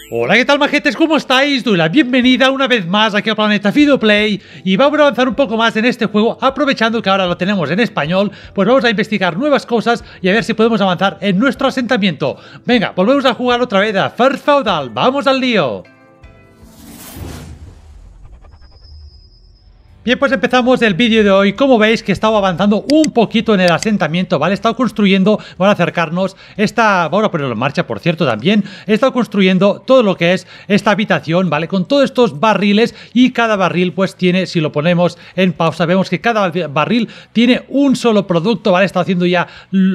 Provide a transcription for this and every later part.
Hola, ¿qué tal, majetes? ¿Cómo estáis? Doy la bienvenida una vez más aquí al planeta Fidoplay y vamos a avanzar un poco más en este juego, aprovechando que ahora lo tenemos en español. Pues vamos a investigar nuevas cosas y a ver si podemos avanzar en nuestro asentamiento. Venga, volvemos a jugar otra vez a First Feudal. ¡Vamos al lío! Bien, pues empezamos el vídeo de hoy. Como veis que he estado avanzando un poquito en el asentamiento, ¿vale? He estado construyendo, vamos a acercarnos, vamos a ponerlo en marcha, por cierto, también. He estado construyendo todo lo que es esta habitación, ¿vale? Con todos estos barriles y cada barril pues tiene, si lo ponemos en pausa, vemos que cada barril tiene un solo producto, ¿vale? He estado haciendo ya,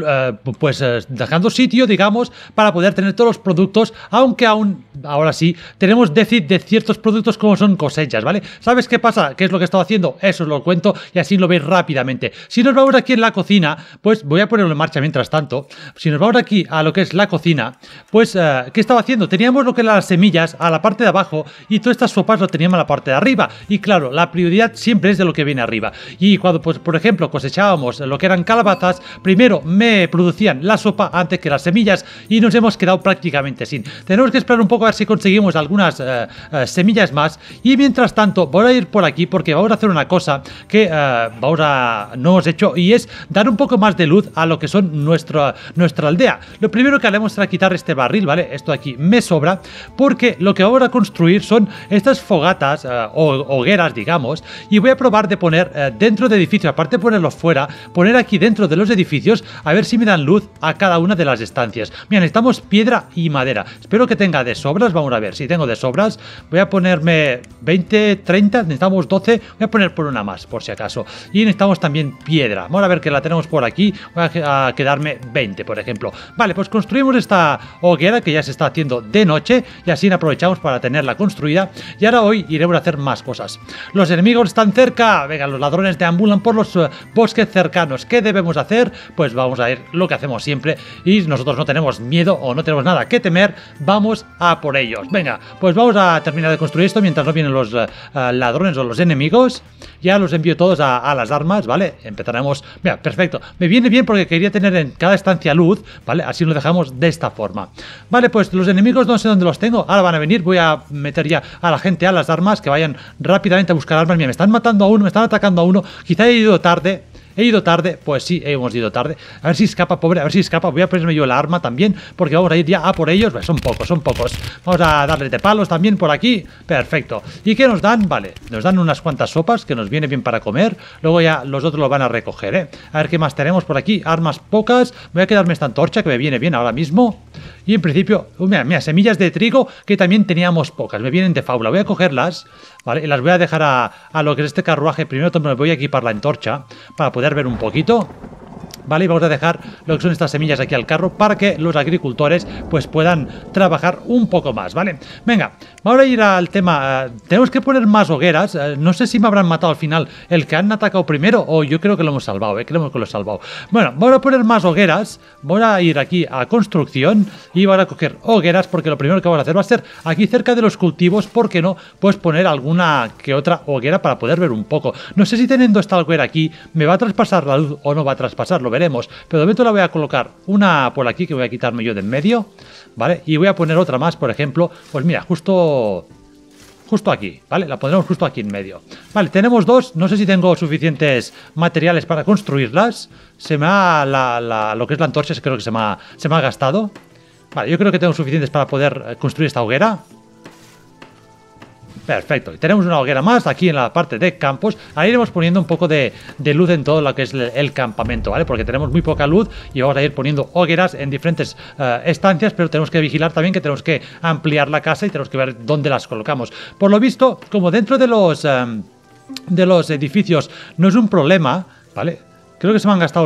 dejando sitio, digamos, para poder tener todos los productos, aunque aún, ahora sí, tenemos déficit de ciertos productos como son cosechas, ¿vale? ¿Sabes qué pasa? ¿Qué es lo que he estado haciendo? Eso os lo cuento y así lo veis rápidamente. Si nos vamos aquí en la cocina, pues voy a ponerlo en marcha mientras tanto. Si nos vamos aquí a lo que es la cocina, pues ¿qué estaba haciendo? Teníamos lo que eran las semillas a la parte de abajo y todas estas sopas lo teníamos a la parte de arriba. Y claro, la prioridad siempre es de lo que viene arriba. Y cuando, pues, por ejemplo, cosechábamos lo que eran calabazas, primero me producían la sopa antes que las semillas y nos hemos quedado prácticamente sin. Tenemos que esperar un poco a ver si conseguimos algunas semillas más. Y mientras tanto, voy a ir por aquí porque vamos a hacer una cosa que no hemos hecho, y es dar un poco más de luz a lo que son nuestra aldea. Lo primero que haremos será quitar este barril, ¿vale? Esto aquí me sobra, porque lo que vamos a construir son estas fogatas o hogueras, digamos, y voy a probar de poner dentro de edificios, aparte de ponerlos fuera, poner aquí dentro de los edificios, a ver si me dan luz a cada una de las estancias. Mira, necesitamos piedra y madera. Espero que tenga de sobras, vamos a ver si tengo de sobras. Voy a ponerme 20, 30, necesitamos 12, voy a poner por una más, por si acaso. Y necesitamos también piedra. Vamos a ver que la tenemos por aquí. Voy a quedarme 20, por ejemplo. Vale, pues construimos esta hoguera que ya se está haciendo de noche y así aprovechamos para tenerla construida. Y ahora hoy iremos a hacer más cosas. Los enemigos están cerca. Venga, los ladrones deambulan por los bosques cercanos. ¿Qué debemos hacer? Pues vamos a ir lo que hacemos siempre y nosotros no tenemos miedo o no tenemos nada que temer. Vamos a por ellos. Venga, pues vamos a terminar de construir esto mientras no vienen los ladrones o los enemigos. Ya los envío todos a las armas, ¿vale? Empezaremos... Mira, perfecto. Me viene bien porque quería tener en cada estancia luz, ¿vale? Así lo dejamos de esta forma. Vale, pues los enemigos no sé dónde los tengo. Ahora van a venir. Voy a meter ya a la gente a las armas, que vayan rápidamente a buscar armas. Mira, me están matando a uno, me están atacando a uno. Quizá he ido tarde. ¿He ido tarde? Pues sí, hemos ido tarde. A ver si escapa, pobre, a ver si escapa. Voy a ponerme yo la arma también, porque vamos a ir ya a por ellos. Pues son pocos, son pocos. Vamos a darles de palos también por aquí. Perfecto. ¿Y qué nos dan? Vale, nos dan unas cuantas sopas, que nos viene bien para comer. Luego ya los otros lo van a recoger, ¿eh? A ver qué más tenemos por aquí. Armas pocas. Voy a quedarme esta antorcha, que me viene bien ahora mismo. Y en principio, mira, semillas de trigo, que también teníamos pocas. Me vienen de faula. Voy a cogerlas, ¿vale? Y las voy a dejar a lo que es este carruaje. Primero me voy a equipar la antorcha para poder ver un poquito. Vale, y vamos a dejar lo que son estas semillas aquí al carro para que los agricultores pues puedan trabajar un poco más, ¿vale? Venga, vamos a ir al tema. Tenemos que poner más hogueras. No sé si me habrán matado al final el que han atacado primero o yo creo que lo hemos salvado, creo que lo he salvado. Bueno, vamos a poner más hogueras. Voy a ir aquí a construcción y voy a coger hogueras porque lo primero que vamos a hacer va a ser aquí cerca de los cultivos, ¿por qué no? Pues poner alguna que otra hoguera para poder ver un poco. No sé si teniendo esta hoguera aquí me va a traspasar la luz o no va a traspasarlo. Veremos, pero de momento la voy a colocar una por aquí que voy a quitarme yo de en medio, ¿vale? Y voy a poner otra más, por ejemplo, pues mira, justo aquí, ¿vale? La pondremos justo aquí en medio. Vale, tenemos dos, no sé si tengo suficientes materiales para construirlas. Se me ha lo que es la antorcha, creo que se me ha gastado. Vale, yo creo que tengo suficientes para poder construir esta hoguera. Perfecto, y tenemos una hoguera más aquí en la parte de campos. Ahí iremos poniendo un poco de luz en todo lo que es el campamento, ¿vale? Porque tenemos muy poca luz y vamos a ir poniendo hogueras en diferentes estancias, pero tenemos que vigilar también que tenemos que ampliar la casa y tenemos que ver dónde las colocamos. Por lo visto, como dentro de los edificios no es un problema, ¿vale? Creo que se me han gastado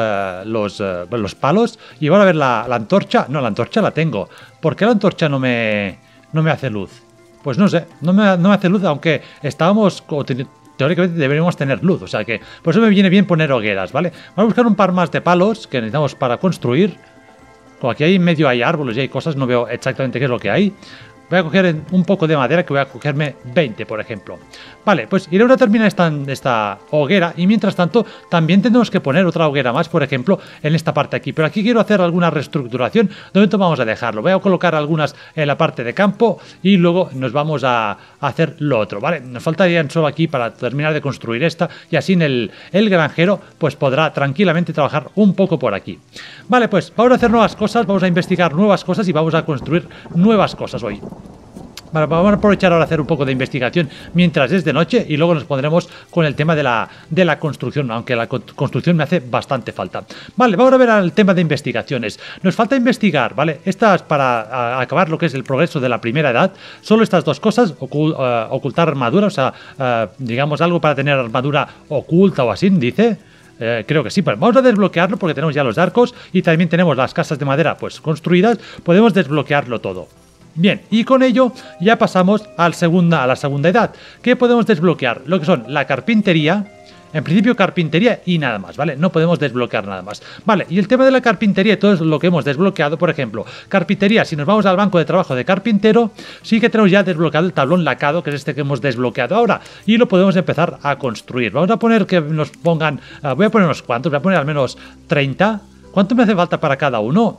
los palos y ahora a ver la antorcha. No, la antorcha la tengo. ¿Por qué la antorcha no me hace luz? Pues no sé, no me hace luz, aunque teóricamente deberíamos tener luz, o sea que por eso me viene bien poner hogueras, ¿vale? Vamos a buscar un par más de palos que necesitamos para construir. Como aquí en medio hay árboles y hay cosas, no veo exactamente qué es lo que hay. voy a coger un poco de madera, que voy a cogerme 20, por ejemplo. Vale, pues iré a terminar esta hoguera y mientras tanto también tenemos que poner otra hoguera más, por ejemplo, en esta parte aquí. Pero aquí quiero hacer alguna reestructuración. De momento vamos a dejarlo. Voy a colocar algunas en la parte de campo y luego nos vamos a hacer lo otro, ¿vale? Nos faltarían solo aquí para terminar de construir esta y así el granjero pues podrá tranquilamente trabajar un poco por aquí. Vale, pues vamos a hacer nuevas cosas, vamos a investigar nuevas cosas y vamos a construir nuevas cosas hoy. Vale, vamos a aprovechar ahora a hacer un poco de investigación mientras es de noche y luego nos pondremos con el tema de la construcción, aunque la construcción me hace bastante falta. Vale, vamos a ver el tema de investigaciones. Nos falta investigar, ¿vale? Estas para acabar lo que es el progreso de la primera edad, solo estas dos cosas, ocultar armadura, o sea, digamos algo para tener armadura oculta o así, dice. Creo que sí, pero vamos a desbloquearlo porque tenemos ya los arcos y también tenemos las casas de madera pues construidas, podemos desbloquearlo todo. Bien, y con ello ya pasamos a la segunda edad, que podemos desbloquear lo que son la carpintería, en principio carpintería y nada más, ¿vale? No podemos desbloquear nada más. Vale, y el tema de la carpintería y todo lo que hemos desbloqueado, por ejemplo, carpintería, si nos vamos al banco de trabajo de carpintero, sí que tenemos ya desbloqueado el tablón lacado, que es este que hemos desbloqueado ahora, y lo podemos empezar a construir. Vamos a poner que nos pongan, voy a poner unos cuantos, voy a poner al menos 30. ¿Cuánto me hace falta para cada uno?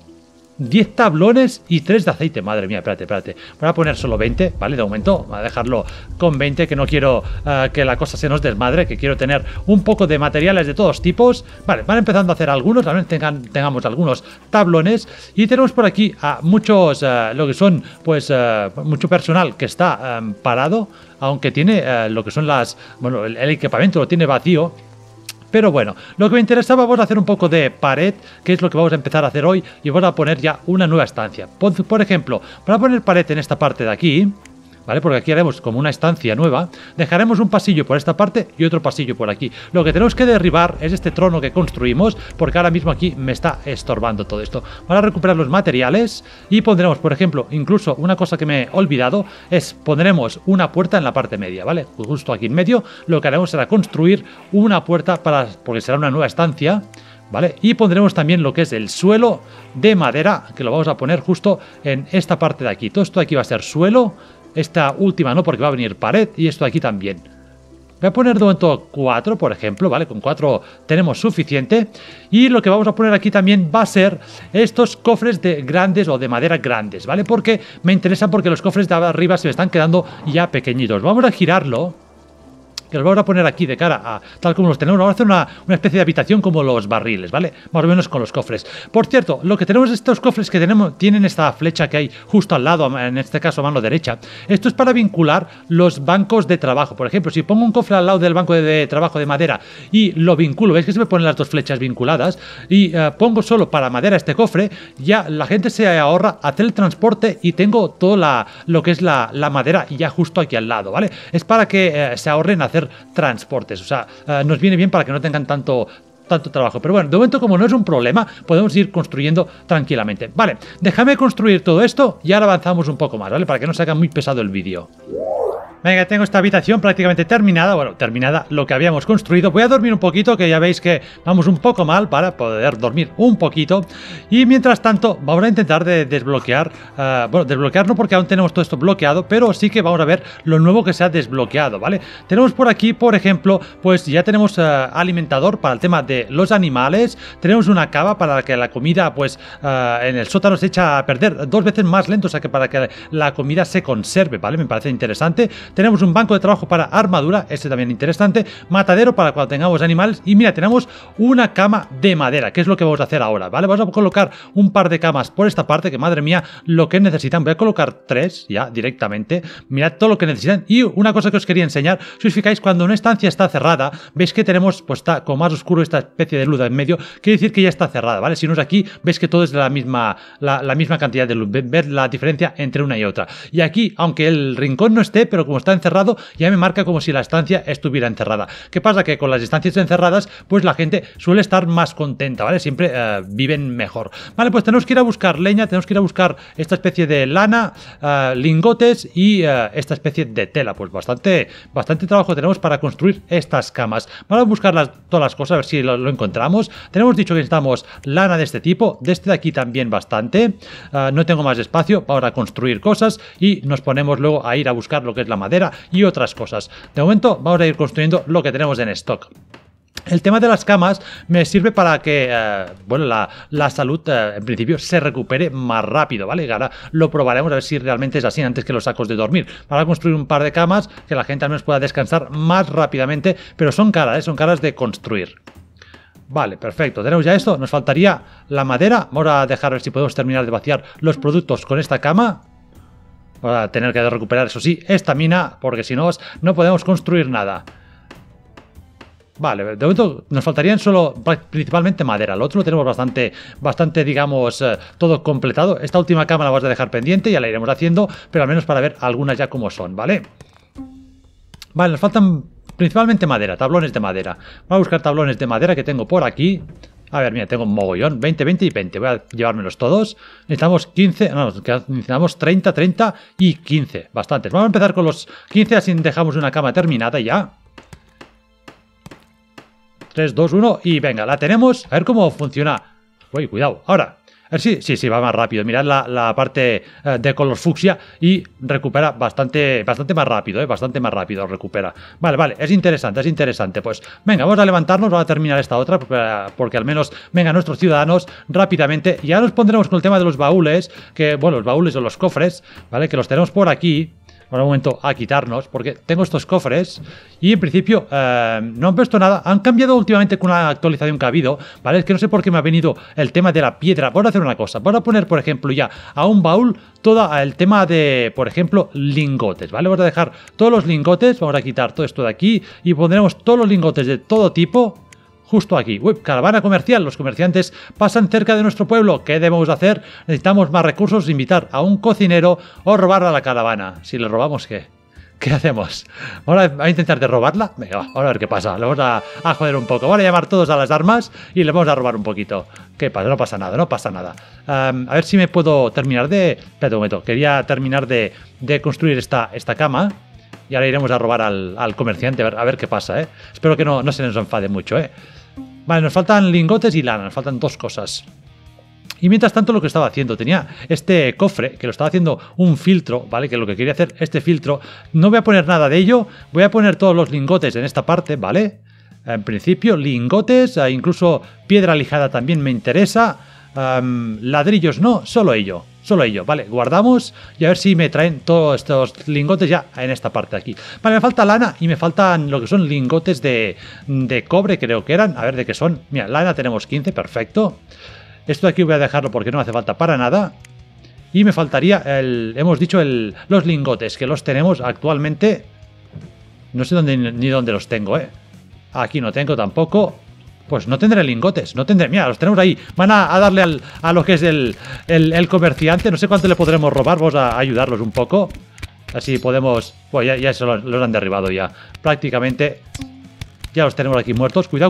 10 tablones y 3 de aceite. Madre mía, espérate. Voy a poner solo 20, ¿vale? De momento, voy a dejarlo con 20, que no quiero que la cosa se nos desmadre, que quiero tener un poco de materiales de todos tipos. Vale, van empezando a hacer algunos, también tengamos algunos tablones. Y tenemos por aquí a muchos, lo que son, pues, mucho personal que está parado, aunque tiene lo que son bueno, el equipamiento lo tiene vacío. Pero bueno, lo que me interesaba, vamos a hacer un poco de pared, que es lo que vamos a empezar a hacer hoy, y vamos a poner ya una nueva estancia. Por ejemplo, para poner pared en esta parte de aquí, ¿vale? Porque aquí haremos como una estancia nueva, dejaremos un pasillo por esta parte y otro pasillo por aquí. Lo que tenemos que derribar es este trono que construimos, porque ahora mismo aquí me está estorbando todo esto. Vamos a recuperar los materiales y pondremos, por ejemplo, incluso una cosa que me he olvidado, pondremos una puerta en la parte media, ¿vale? Justo aquí en medio, lo que haremos será construir una puerta porque será una nueva estancia, ¿vale? Y pondremos también lo que es el suelo de madera, que lo vamos a poner justo en esta parte de aquí. Todo esto de aquí va a ser suelo. Esta última no, porque va a venir pared, y esto aquí también. Voy a poner de momento 4, por ejemplo, ¿vale? Con 4 tenemos suficiente. Y lo que vamos a poner aquí también va a ser estos cofres de grandes o de madera grandes, ¿vale? Porque me interesan, porque los cofres de arriba se me están quedando ya pequeñitos. Vamos a girarlo, que los vamos a poner aquí de cara a tal como los tenemos. Vamos a hacer una especie de habitación como los barriles, ¿vale? Más o menos con los cofres. Por cierto, lo que tenemos, estos cofres que tienen esta flecha que hay justo al lado, en este caso a mano derecha. Esto es para vincular los bancos de trabajo. Por ejemplo, si pongo un cofre al lado del banco de trabajo de madera y lo vinculo, ¿veis que se me ponen las dos flechas vinculadas? Y pongo solo para madera este cofre, ya la gente se ahorra hacer el transporte y tengo todo lo que es la madera ya justo aquí al lado, ¿vale? Es para que se ahorren hacer transportes, o sea, nos viene bien para que no tengan tanto trabajo. Pero bueno, de momento, como no es un problema, podemos ir construyendo tranquilamente. Vale, déjame construir todo esto y ahora avanzamos un poco más, ¿vale? Para que no se haga muy pesado el vídeo. Venga, tengo esta habitación prácticamente terminada. Bueno, terminada lo que habíamos construido. Voy a dormir un poquito, que ya veis que vamos un poco mal para poder dormir un poquito. Y mientras tanto, vamos a intentar de desbloquear. Bueno, desbloquear no, porque aún tenemos todo esto bloqueado, pero sí que vamos a ver lo nuevo que se ha desbloqueado, ¿vale? Tenemos por aquí, por ejemplo, pues ya tenemos alimentador para el tema de los animales. Tenemos una cava para que la comida, pues en el sótano se echa a perder 2 veces más lento, o sea que para que la comida se conserve, ¿vale? Me parece interesante. Tenemos un banco de trabajo para armadura, este también interesante. Matadero para cuando tengamos animales. Y mira, tenemos una cama de madera, que es lo que vamos a hacer ahora, ¿vale? Vamos a colocar un par de camas por esta parte, que madre mía, lo que necesitan. Voy a colocar 3 ya directamente. Mirad todo lo que necesitan. Y una cosa que os quería enseñar, si os fijáis, cuando una estancia está cerrada, veis que tenemos, pues está como más oscuro esta especie de luz en medio, quiere decir que ya está cerrada, ¿vale? Si no es aquí, veis que todo es de la misma cantidad de luz. Ver la diferencia entre una y otra. Y aquí, aunque el rincón no esté, pero como está encerrado, ya me marca como si la estancia estuviera encerrada. ¿Qué pasa? Que con las estancias encerradas, pues la gente suele estar más contenta, ¿vale? Siempre viven mejor. Vale, pues tenemos que ir a buscar leña, tenemos que ir a buscar esta especie de lana, lingotes y esta especie de tela. Pues bastante trabajo tenemos para construir estas camas. Vamos a buscar todas las cosas, a ver si lo encontramos. Tenemos dicho que necesitamos lana de este tipo, de este de aquí también bastante. No tengo más espacio para construir cosas y nos ponemos luego a ir a buscar lo que es la madera y otras cosas. De momento vamos a ir construyendo lo que tenemos en stock. El tema de las camas me sirve para que, bueno, la salud en principio se recupere más rápido, ¿vale? Y ahora lo probaremos a ver si realmente es así antes que los sacos de dormir. Para construir un par de camas que la gente al menos pueda descansar más rápidamente, pero son caras, son caras de construir. Vale, perfecto, tenemos ya esto, nos faltaría la madera. Vamos a dejar a ver si podemos terminar de vaciar los productos con esta cama. Vamos a tener que recuperar, eso sí, esta mina, porque si no, no podemos construir nada. Vale, de momento nos faltarían solo principalmente madera. Lo otro lo tenemos bastante digamos, todo completado. Esta última cama la vamos a dejar pendiente, ya la iremos haciendo, pero al menos para ver algunas ya como son, ¿vale? Vale, nos faltan principalmente madera, tablones de madera. Vamos a buscar tablones de madera que tengo por aquí. A ver, mira, tengo un mogollón, 20, 20 y 20. Voy a llevármelos todos. Necesitamos 15, no, necesitamos 30, 30 y 15. Bastantes. Vamos a empezar con los 15, así dejamos una cama terminada ya. 3, 2, 1 y venga, la tenemos. A ver cómo funciona. Uy, cuidado. Ahora, a ver si sí, va más rápido. Mirad la parte de color fucsia y recupera bastante más rápido, bastante más rápido recupera. Vale, es interesante. Pues venga, vamos a levantarnos, vamos a terminar esta otra porque al menos vengan nuestros ciudadanos rápidamente. Y ya nos pondremos con el tema de los baúles, que bueno, los baúles o los cofres, ¿vale? Que los tenemos por aquí. Ahora un momento a quitarnos, porque tengo estos cofres y en principio no han puesto nada. Han cambiado últimamente con una actualización que ha habido, ¿vale? Es que no sé por qué me ha venido el tema de la piedra. Vamos a hacer una cosa, vamos a poner, por ejemplo, ya a un baúl todo el tema de, por ejemplo, lingotes, ¿vale? Vamos a dejar todos los lingotes, vamos a quitar todo esto de aquí y pondremos todos los lingotes de todo tipo justo aquí. Uy, caravana comercial. Los comerciantes pasan cerca de nuestro pueblo. ¿Qué debemos hacer? Necesitamos más recursos, invitar a un cocinero o robar a la caravana. Si le robamos, ¿qué? ¿Qué hacemos? ¿Vamos a intentar de robarla? Venga, vamos a ver qué pasa. Le vamos a joder un poco. Vamos a llamar todos a las armas y le vamos a robar un poquito. ¿Qué pasa? No pasa nada. A ver si me puedo terminar de... Espérate un momento. Quería terminar de construir esta cama. Y ahora iremos a robar al comerciante a ver qué pasa, ¿eh? Espero que no se nos enfade mucho, ¿eh? Vale, nos faltan lingotes y lana, nos faltan dos cosas. Y mientras tanto lo que estaba haciendo, tenía este cofre que lo estaba haciendo un filtro, ¿vale? Que lo que quería hacer, este filtro, no voy a poner nada de ello, voy a poner todos los lingotes en esta parte, ¿vale? En principio, lingotes, incluso piedra lijada también me interesa, ladrillos no, solo ello, vale, guardamos y a ver si me traen todos estos lingotes ya en esta parte de aquí. Vale, me falta lana y me faltan lo que son lingotes de cobre, creo que eran, a ver de qué son. Mira, lana tenemos 15, perfecto. Esto de aquí voy a dejarlo porque no hace falta para nada. Y me faltaría hemos dicho los lingotes, que los tenemos actualmente. No sé ni dónde los tengo, Aquí no tengo tampoco. Pues no tendré lingotes, mira, los tenemos ahí. Van a darle a lo que es el comerciante. No sé cuánto le podremos robar, vamos a ayudarlos un poco. Así podemos... Pues ya se los han derribado ya. Prácticamente ya los tenemos aquí muertos. Cuidado,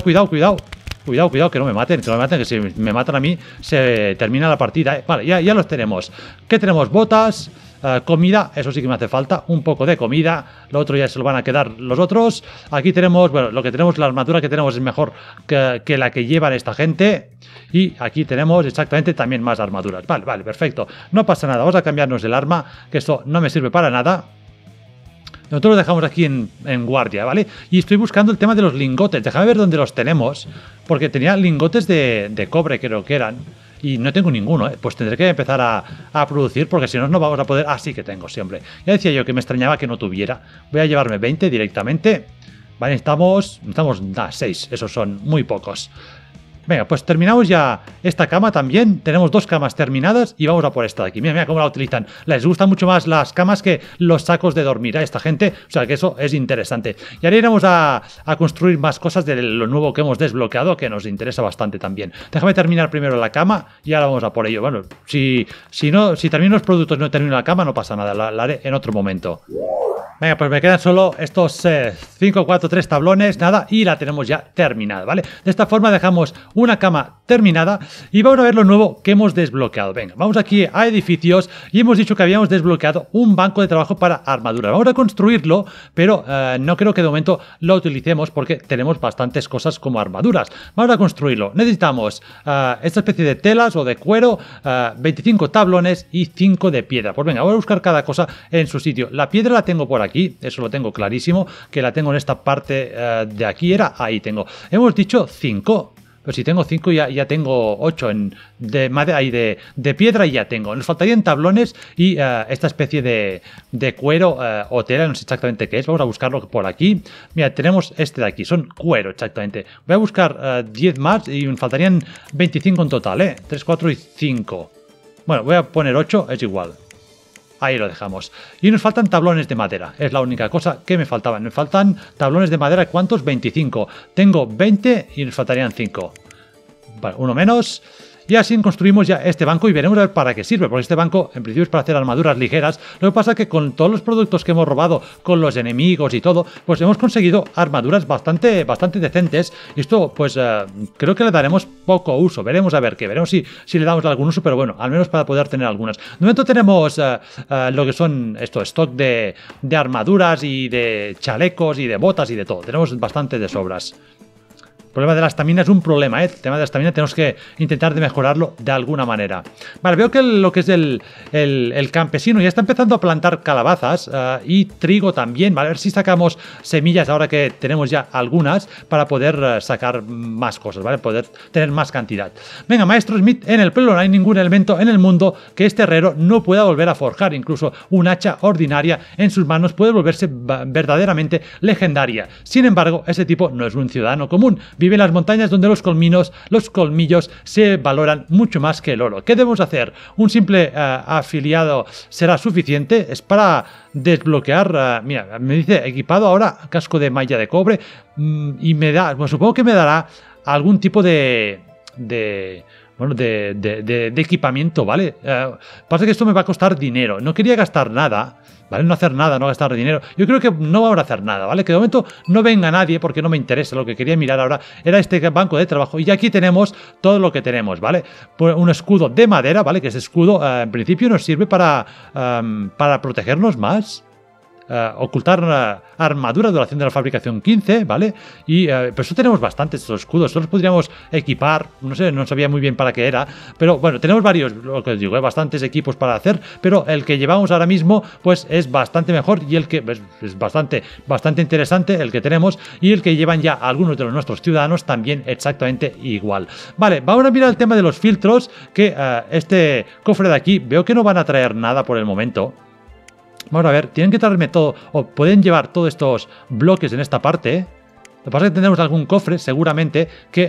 que no me maten, que si me matan a mí se termina la partida, Vale, ya los tenemos. ¿Qué tenemos? Botas... comida, eso sí que me hace falta, un poco de comida, lo otro ya se lo van a quedar los otros. Aquí tenemos, bueno, lo que tenemos, la armadura que tenemos es mejor que la que llevan esta gente. Y aquí tenemos exactamente también más armaduras. Vale, perfecto, no pasa nada, vamos a cambiarnos el arma, que esto no me sirve para nada. Nosotros lo dejamos aquí en guardia, ¿vale? Y estoy buscando el tema de los lingotes, déjame ver dónde los tenemos, porque tenía lingotes de cobre, creo que eran. Y no tengo ninguno, pues tendré que empezar a producir porque si no, no vamos a poder... Ah, sí que tengo, sí, hombre. Ya decía yo que me extrañaba que no tuviera. Voy a llevarme 20 directamente. Vale, necesitamos 6, esos son muy pocos. Venga, pues terminamos ya esta cama también. Tenemos 2 camas terminadas y vamos a por esta de aquí. Mira cómo la utilizan. Les gustan mucho más las camas que los sacos de dormir a esta gente. O sea que eso es interesante. Y ahora iremos a construir más cosas de lo nuevo que hemos desbloqueado, que nos interesa bastante también. Déjame terminar primero la cama y ahora vamos a por ello. Bueno, si termino los productos y no termino la cama, no pasa nada. La haré en otro momento. Venga, pues me quedan solo estos 5, 4, 3 tablones, nada, y la tenemos ya terminada, ¿vale? De esta forma dejamos una cama terminada y vamos a ver lo nuevo que hemos desbloqueado. Venga, vamos aquí a edificios y hemos dicho que habíamos desbloqueado un banco de trabajo para armadura. Vamos a construirlo, pero no creo que de momento lo utilicemos porque tenemos bastantes cosas como armaduras. Vamos a construirlo. Necesitamos esta especie de telas o de cuero, 25 tablones y 5 de piedra. Pues venga, voy a buscar cada cosa en su sitio. La piedra la tengo por aquí, eso lo tengo clarísimo, que la tengo en esta parte de aquí, ahí tengo. Hemos dicho 5. Pero si tengo 5 ya tengo 8 de madera y de piedra y ya tengo. Nos faltarían tablones y esta especie de cuero o tela, no sé exactamente qué es. Vamos a buscarlo por aquí. Mira, tenemos este de aquí, son cuero exactamente. Voy a buscar 10 más y me faltarían 25 en total, 3, 4 y 5. Bueno, voy a poner 8, es igual. Ahí lo dejamos. Y nos faltan tablones de madera. Es la única cosa que me faltaban. Me faltan tablones de madera. ¿Cuántos? 25. Tengo 20 y nos faltarían 5. Vale, uno menos. Y así construimos ya este banco y veremos a ver para qué sirve, porque este banco en principio es para hacer armaduras ligeras. Lo que pasa es que con todos los productos que hemos robado, con los enemigos y todo, pues hemos conseguido armaduras bastante decentes. Y esto pues creo que le daremos poco uso, veremos a ver qué, veremos si le damos algún uso, pero bueno, al menos para poder tener algunas. De momento tenemos lo que son stock de armaduras y de chalecos y de botas y de todo, tenemos bastante de sobras. El problema de la estamina es un problema, ¿eh? El tema de la estamina tenemos que intentar de mejorarlo de alguna manera. Vale, veo que lo que es el campesino ya está empezando a plantar calabazas y trigo también. Vale, a ver si sacamos semillas ahora que tenemos ya algunas para poder sacar más cosas, ¿vale? Poder tener más cantidad. Venga, Maestro Smith, en el pueblo no hay ningún elemento en el mundo que este herrero no pueda volver a forjar. Incluso un hacha ordinaria en sus manos puede volverse verdaderamente legendaria. Sin embargo, ese tipo no es un ciudadano común. Vive en las montañas donde los colmillos se valoran mucho más que el oro. ¿Qué debemos hacer? Un simple afiliado será suficiente. Es para desbloquear. Mira, me dice equipado ahora casco de malla de cobre y me da, pues supongo que me dará algún tipo de equipamiento, ¿vale? Pasa que esto me va a costar dinero. No quería gastar nada, ¿vale? No hacer nada, no gastar dinero. Yo creo que no vamos a hacer nada, ¿vale? Que de momento no venga nadie porque no me interesa. Lo que quería mirar ahora era este banco de trabajo. Y aquí tenemos todo lo que tenemos, ¿vale? Un escudo de madera, ¿vale? Que ese escudo en principio nos sirve para protegernos más. Ocultar armadura, duración de la fabricación 15, ¿vale? Y por eso tenemos bastantes estos escudos. Estos los podríamos equipar, no sé, no sabía muy bien para qué era, pero bueno, tenemos varios, lo que os digo, bastantes equipos para hacer, pero el que llevamos ahora mismo pues es bastante mejor y el que es bastante interesante el que tenemos, y el que llevan ya algunos de nuestros ciudadanos también exactamente igual. Vale, vamos a mirar el tema de los filtros, que este cofre de aquí veo que no van a traer nada por el momento. Vamos a ver, tienen que traerme todo, o pueden llevar todos estos bloques en esta parte. Lo que pasa es que tendremos algún cofre, seguramente, que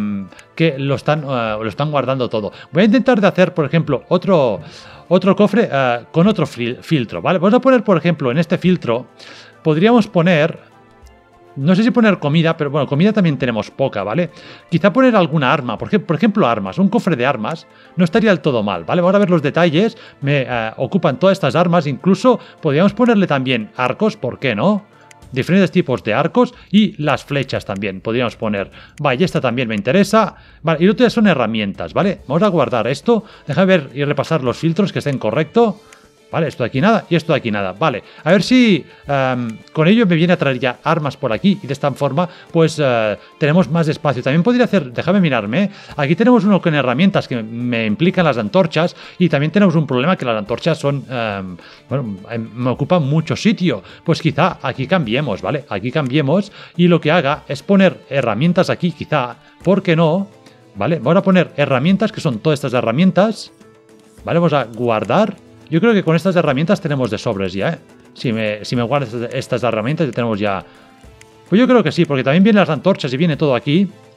lo están guardando todo. Voy a intentar de hacer, por ejemplo, otro cofre con otro filtro, ¿vale? Vamos a poner, por ejemplo, en este filtro, podríamos poner... No sé si poner comida, pero bueno, comida también tenemos poca, ¿vale? Quizá poner alguna arma, por ejemplo armas, un cofre de armas no estaría del todo mal, ¿vale? Vamos a ver los detalles, me ocupan todas estas armas, incluso podríamos ponerle también arcos, ¿por qué no? Diferentes tipos de arcos y las flechas también podríamos poner. Vale, y esta también me interesa. Vale, y lo otro son herramientas, ¿vale? Vamos a guardar esto, déjame ver y repasar los filtros que estén correctos. Vale, esto de aquí nada y esto de aquí nada. Vale, a ver si con ello me viene a traer ya armas por aquí y de esta forma pues tenemos más espacio. También podría hacer, déjame mirarme, aquí tenemos uno con herramientas que me implican las antorchas, y también tenemos un problema que las antorchas son, bueno, me ocupan mucho sitio. Pues quizá aquí cambiemos, ¿vale? Aquí cambiemos y lo que haga es poner herramientas aquí, quizá, ¿por qué no? ¿Vale? Vamos a poner herramientas, que son todas estas herramientas. Vale, vamos a guardar. Yo creo que con estas herramientas tenemos de sobres ya, ¿eh? Si me guardas estas herramientas ya tenemos ya... Pues yo creo que sí, porque también vienen las antorchas y viene todo aquí.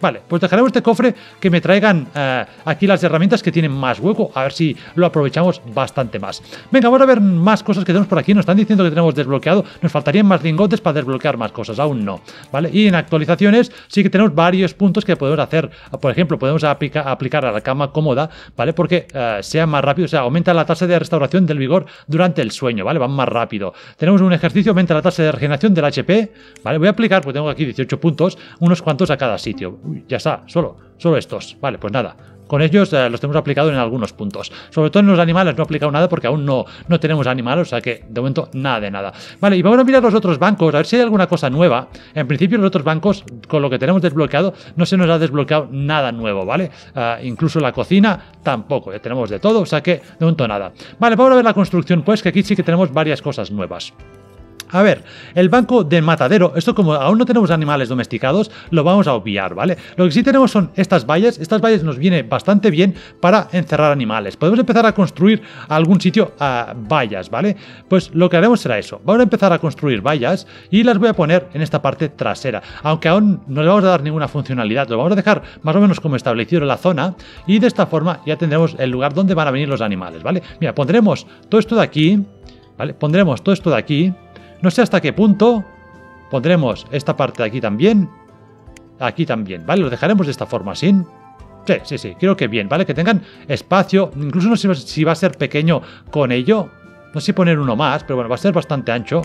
Vale, pues dejaremos este cofre que me traigan aquí las herramientas que tienen más hueco, a ver si lo aprovechamos bastante más. Venga, vamos a ver más cosas que tenemos por aquí. Nos están diciendo que tenemos desbloqueado, nos faltarían más lingotes para desbloquear más cosas, aún no, ¿vale? Y en actualizaciones sí que tenemos varios puntos que podemos hacer. Por ejemplo, podemos aplicar a la cama cómoda, ¿vale? Porque sea más rápido, o sea, aumenta la tasa de restauración del vigor durante el sueño, ¿vale? Van más rápido. Tenemos un ejercicio, aumenta la tasa de regeneración del HP, ¿vale? Voy a aplicar, pues tengo aquí 18 puntos, unos cuantos a cada sitio. Uy, ya está, solo estos. Vale, pues nada. Con ellos los tenemos aplicado en algunos puntos. Sobre todo en los animales no he aplicado nada porque aún no tenemos animales, o sea que de momento nada de nada. Vale, y vamos a mirar los otros bancos, a ver si hay alguna cosa nueva. En principio los otros bancos, con lo que tenemos desbloqueado, no se nos ha desbloqueado nada nuevo, ¿vale? Incluso la cocina tampoco, ya tenemos de todo, o sea que de momento nada. Vale, vamos a ver la construcción, pues que aquí sí que tenemos varias cosas nuevas. A ver, el banco del matadero, esto como aún no tenemos animales domesticados, lo vamos a obviar, ¿vale? Lo que sí tenemos son estas vallas nos viene bastante bien para encerrar animales. Podemos empezar a construir a algún sitio vallas, ¿vale? Pues lo que haremos será eso, vamos a empezar a construir vallas y las voy a poner en esta parte trasera, aunque aún no le vamos a dar ninguna funcionalidad, lo vamos a dejar más o menos como establecido en la zona y de esta forma ya tendremos el lugar donde van a venir los animales, ¿vale? Mira, pondremos todo esto de aquí, ¿vale? Pondremos todo esto de aquí. No sé hasta qué punto pondremos esta parte de aquí también, ¿vale? Lo dejaremos de esta forma, ¿sí? Sí, creo que bien, ¿vale? Que tengan espacio, incluso no sé si va a ser pequeño con ello, no sé si poner uno más, pero bueno, va a ser bastante ancho.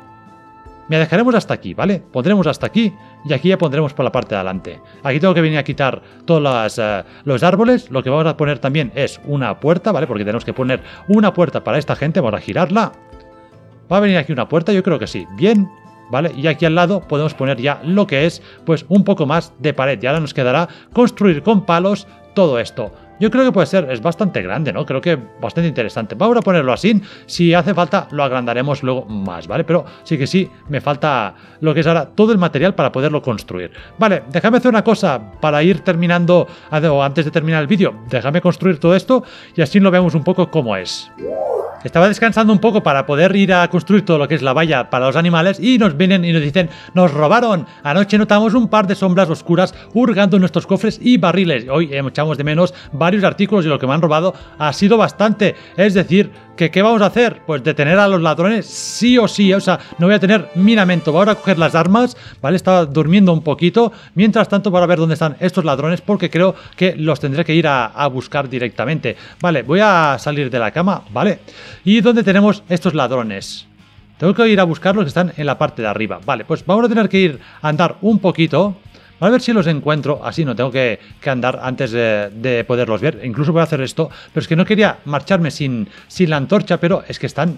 Me dejaremos hasta aquí, ¿vale? Pondremos hasta aquí y aquí ya pondremos por la parte de adelante. Aquí tengo que venir a quitar todos los árboles, lo que vamos a poner también es una puerta, ¿vale? Porque tenemos que poner una puerta para esta gente, vamos a girarla. ¿Va a venir aquí una puerta? Yo creo que sí. Bien, ¿vale? Y aquí al lado podemos poner ya lo que es, pues, un poco más de pared. Y ahora nos quedará construir con palos todo esto. Yo creo que puede ser, es bastante grande, ¿no? Creo que bastante interesante. Vamos a ponerlo así. Si hace falta, lo agrandaremos luego más, ¿vale? Pero sí, me falta lo que es ahora todo el material para poderlo construir. Vale, déjame hacer una cosa para ir terminando, o antes de terminar el vídeo. Déjame construir todo esto y así lo vemos un poco cómo es. Estaba descansando un poco para poder ir a construir todo lo que es la valla para los animales y nos vienen y nos dicen, nos robaron. Anoche notamos un par de sombras oscuras hurgando en nuestros cofres y barriles. Hoy echamos de menos varios artículos y lo que me han robado ha sido bastante. Es decir, que ¿qué vamos a hacer? Pues detener a los ladrones sí o sí. O sea, no voy a tener miramento. Voy a coger las armas, ¿vale? Estaba durmiendo un poquito. Mientras tanto, para ver dónde están estos ladrones porque creo que los tendré que ir a buscar directamente. Vale, voy a salir de la cama, ¿vale? ¿Y dónde tenemos estos ladrones? Tengo que ir a buscarlos que están en la parte de arriba. Vale, pues vamos a tener que ir a andar un poquito. A ver si los encuentro. Así no tengo que andar antes de poderlos ver. Incluso voy a hacer esto. Pero es que no quería marcharme sin la antorcha. Pero es que están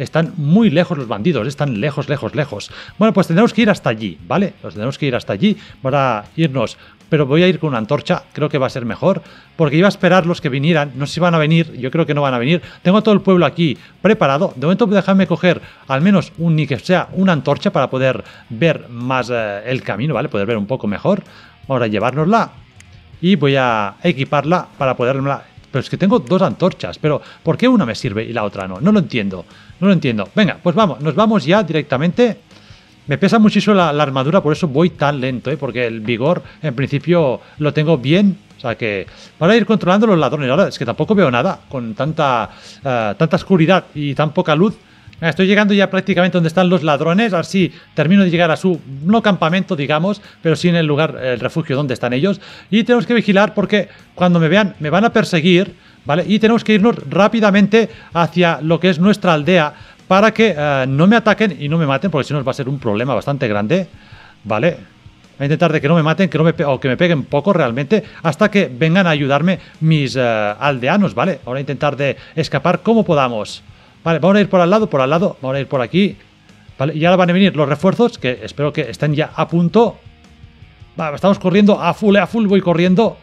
muy lejos los bandidos. Están lejos. Bueno, pues tendremos que ir hasta allí, ¿vale? Los tendremos que ir hasta allí para irnos. Pero voy a ir con una antorcha, creo que va a ser mejor, porque iba a esperar los que vinieran, no sé si van a venir, yo creo que no van a venir. Tengo todo el pueblo aquí preparado, de momento déjame coger al menos ni que sea una antorcha para poder ver más el camino, ¿vale? Poder ver un poco mejor. Ahora llevárnosla y voy a equiparla para poderla... Pero es que tengo dos antorchas, pero ¿por qué una me sirve y la otra no? No lo entiendo. Venga, pues vamos, nos vamos ya directamente. Me pesa muchísimo la armadura, por eso voy tan lento, porque el vigor en principio lo tengo bien. O sea que para ir controlando los ladrones. Ahora es que tampoco veo nada con tanta oscuridad y tan poca luz. Estoy llegando ya prácticamente donde están los ladrones. Así termino de llegar a su, no campamento digamos, pero sí en el lugar, el refugio donde están ellos. Y tenemos que vigilar porque cuando me vean me van a perseguir, ¿vale? Y tenemos que irnos rápidamente hacia lo que es nuestra aldea para que no me ataquen y no me maten, porque si no va a ser un problema bastante grande, ¿vale? Voy a intentar de que no me maten, o que me peguen poco realmente, hasta que vengan a ayudarme mis aldeanos, ¿vale? Ahora intentar de escapar como podamos. Vale, vamos a ir por al lado, vamos a ir por aquí, ¿vale? Y ahora van a venir los refuerzos, que espero que estén ya a punto. Vale, estamos corriendo a full voy corriendo.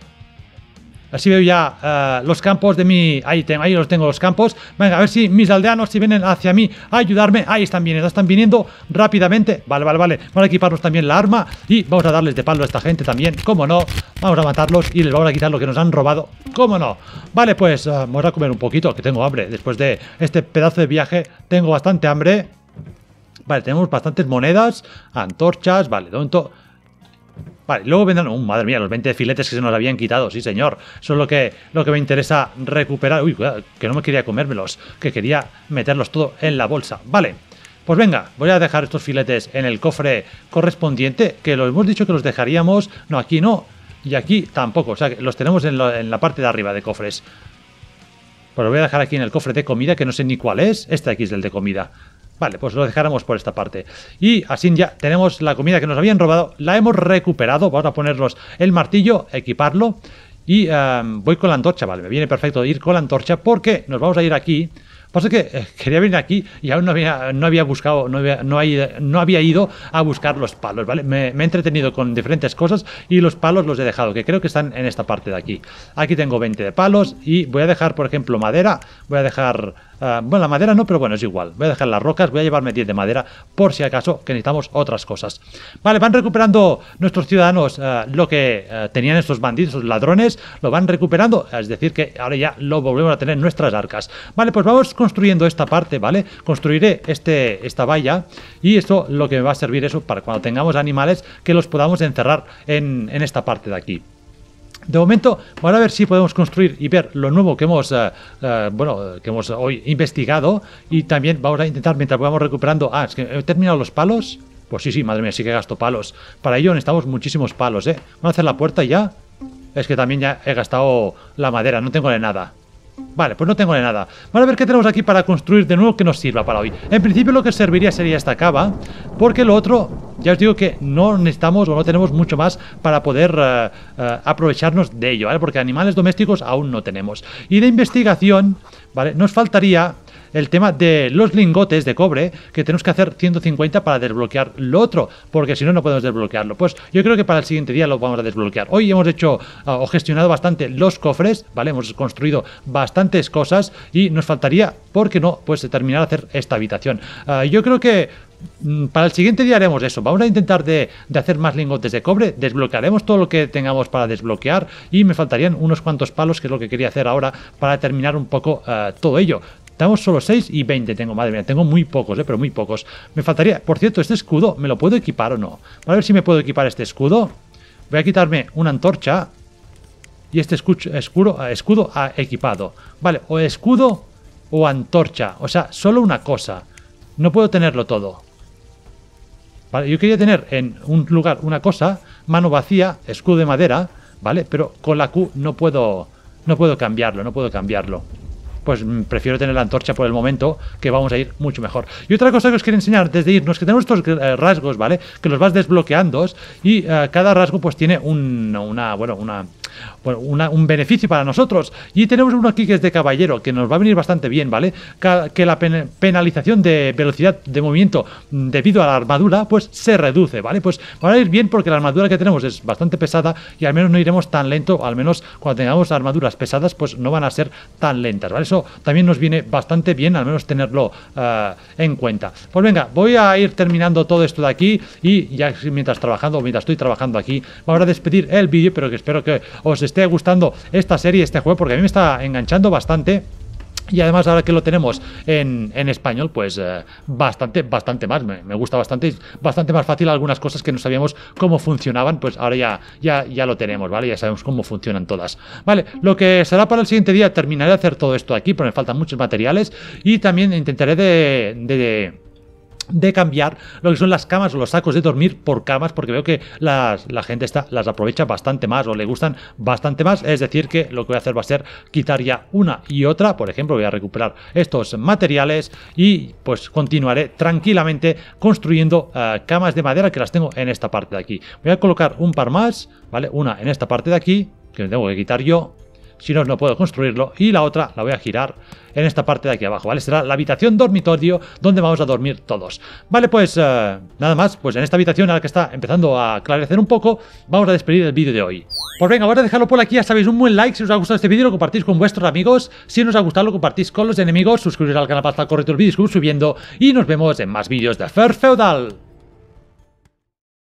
Así veo ya los campos de mi... Ahí los tengo los campos. Venga, a ver si mis aldeanos si vienen hacia mí a ayudarme. Ahí están viniendo rápidamente. Vale. Vamos a equiparnos también la arma y vamos a darles de palo a esta gente también. ¿Cómo no? Vamos a matarlos y les vamos a quitar lo que nos han robado. ¿Cómo no? Vale, pues vamos a comer un poquito, que tengo hambre. Después de este pedazo de viaje tengo bastante hambre. Vale, tenemos bastantes monedas, antorchas. Vale, de momento... Vale, luego vendrán... madre mía, los 20 filetes que se nos habían quitado, sí señor. Eso es lo que me interesa recuperar. Uy, cuidado, que no me quería comérmelos, que quería meterlos todo en la bolsa. Vale, pues venga, voy a dejar estos filetes en el cofre correspondiente, que lo hemos dicho que los dejaríamos... No, aquí no, y aquí tampoco, o sea, que los tenemos en la parte de arriba de cofres. Pues lo voy a dejar aquí en el cofre de comida, que no sé ni cuál es. Este de aquí es el de comida. Vale, pues lo dejáramos por esta parte. Y así ya tenemos la comida que nos habían robado. La hemos recuperado. Vamos a ponernos el martillo, equiparlo. Y voy con la antorcha. Vale, me viene perfecto ir con la antorcha porque nos vamos a ir aquí. Pasa que quería venir aquí y aún no había buscado, no había ido a buscar los palos, ¿vale? Me he entretenido con diferentes cosas y los palos los he dejado, que creo que están en esta parte de aquí. Aquí tengo 20 de palos y voy a dejar, por ejemplo, madera. Voy a dejar... bueno, la madera no, pero bueno, es igual. Voy a dejar las rocas, voy a llevarme 10 de madera por si acaso que necesitamos otras cosas. Vale, van recuperando nuestros ciudadanos lo que tenían estos bandidos, estos ladrones, lo van recuperando. Es decir, que ahora ya lo volvemos a tener en nuestras arcas. Vale, pues vamos construyendo esta parte, ¿vale? Construiré esta valla y esto lo que me va a servir eso para cuando tengamos animales que los podamos encerrar en esta parte de aquí. De momento, vamos a ver si podemos construir y ver lo nuevo que hemos, que hemos hoy investigado. Y también vamos a intentar, mientras vamos recuperando... es que he terminado los palos. Pues sí, madre mía, sí que gasto palos. Para ello necesitamos muchísimos palos, ¿eh? Vamos a hacer la puerta ya. Es que también ya he gastado la madera, no tengo de nada. Vale, pues no tengo de nada. Vamos a ver qué tenemos aquí para construir de nuevo que nos sirva para hoy. En principio lo que serviría sería esta cava, porque lo otro, ya os digo que no necesitamos o no tenemos mucho más para poder aprovecharnos de ello, ¿vale? Porque animales domésticos aún no tenemos. Y de investigación, ¿vale? Nos faltaría el tema de los lingotes de cobre, que tenemos que hacer 150 para desbloquear lo otro, porque si no, no podemos desbloquearlo. Pues yo creo que para el siguiente día lo vamos a desbloquear. Hoy hemos hecho o gestionado bastante los cofres, ¿vale? Hemos construido bastantes cosas y nos faltaría, ¿por qué no?, pues terminar de hacer esta habitación. Yo creo que para el siguiente día haremos eso. Vamos a intentar de hacer más lingotes de cobre. Desbloquearemos todo lo que tengamos para desbloquear y me faltarían unos cuantos palos, que es lo que quería hacer ahora para terminar un poco todo ello. Tenemos solo 6 y 20 tengo, madre mía, tengo muy pocos, pero muy pocos. Me faltaría, por cierto, este escudo, ¿me lo puedo equipar o no? A ver si me puedo equipar este escudo. Voy a quitarme una antorcha y este escudo equipado. Vale, o escudo o antorcha, o sea, solo una cosa. No puedo tenerlo todo. Vale, yo quería tener en un lugar una cosa, mano vacía, escudo de madera, ¿vale? Pero con la Q no puedo cambiarlo. Pues prefiero tener la antorcha por el momento, que vamos a ir mucho mejor. Y otra cosa que os quiero enseñar antes de irnos, que tenemos estos rasgos, ¿vale? Que los vas desbloqueando y cada rasgo pues tiene un beneficio para nosotros. Y tenemos uno aquí que es de caballero, que nos va a venir bastante bien, ¿vale? Que la penalización de velocidad de movimiento debido a la armadura pues se reduce, ¿vale? Pues va a ir bien porque la armadura que tenemos es bastante pesada y al menos no iremos tan lento, al menos cuando tengamos armaduras pesadas pues no van a ser tan lentas, ¿vale? Eso también nos viene bastante bien, al menos tenerlo en cuenta. Pues venga, voy a ir terminando todo esto de aquí y ya mientras estoy trabajando aquí, vamos a despedir el vídeo, pero que espero que os esté gustando esta serie, este juego, porque a mí me está enganchando bastante. Y además ahora que lo tenemos en español, pues bastante más, me gusta bastante, es bastante más fácil algunas cosas que no sabíamos cómo funcionaban, pues ahora ya lo tenemos, ¿vale? Ya sabemos cómo funcionan todas. Vale, lo que será para el siguiente día, terminaré de hacer todo esto aquí, pero me faltan muchos materiales y también intentaré de cambiar lo que son las camas o los sacos de dormir por camas, porque veo que la gente las aprovecha bastante más o le gustan bastante más. Es decir, que lo que voy a hacer va a ser quitar ya una y otra. Por ejemplo, voy a recuperar estos materiales y pues continuaré tranquilamente construyendo camas de madera, que las tengo en esta parte de aquí. Voy a colocar un par más, ¿vale? Una en esta parte de aquí, que me tengo que quitar yo, si no puedo construirlo, y la otra la voy a girar en esta parte de aquí abajo, ¿vale? Será la habitación dormitorio donde vamos a dormir todos. Vale, pues nada más, pues en esta habitación, ahora que está empezando a aclarecer un poco, vamos a despedir el vídeo de hoy. Pues venga, voy a dejarlo por aquí, ya sabéis, un buen like si os ha gustado este vídeo, lo compartís con vuestros amigos, si no os ha gustado lo compartís con los enemigos, suscribiros al canal para estar correcto el vídeo subiendo y nos vemos en más vídeos de Fair Feudal.